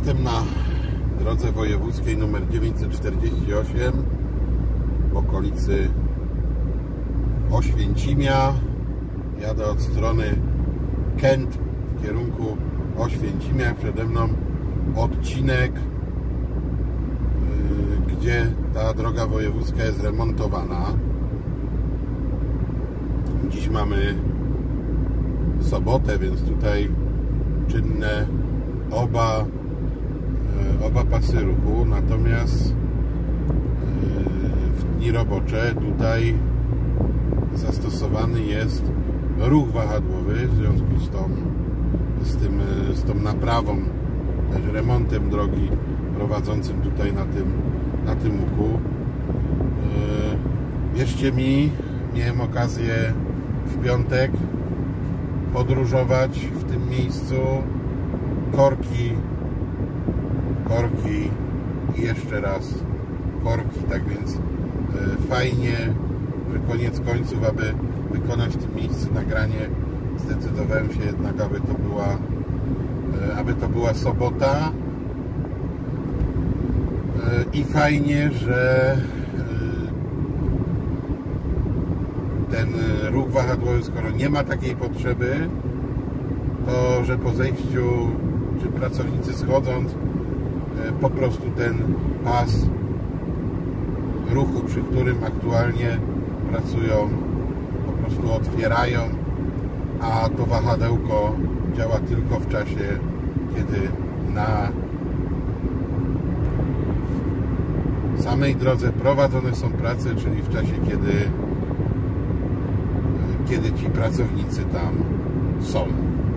Jestem na drodze wojewódzkiej numer 948 w okolicy Oświęcimia. Jadę od strony Kęt w kierunku Oświęcimia. Przede mną odcinek, gdzie ta droga wojewódzka jest remontowana. Dziś mamy sobotę, więc tutaj czynne oba pasy ruchu, natomiast w dni robocze tutaj zastosowany jest ruch wahadłowy w związku z tą naprawą, też remontem drogi prowadzącym tutaj na tym łuku. Wierzcie mi, miałem okazję w piątek podróżować w tym miejscu. Korki i jeszcze raz korki, tak więc fajnie, że koniec końców, aby wykonać w tym miejscu nagranie, zdecydowałem się jednak, aby to była sobota. I fajnie, że ten ruch wahadłowy, skoro nie ma takiej potrzeby, to że po zejściu, czy pracownicy schodząc, po prostu ten pas ruchu, przy którym aktualnie pracują, po prostu otwierają, a to wahadełko działa tylko w czasie, kiedy na samej drodze prowadzone są prace, czyli w czasie, kiedy ci pracownicy tam są.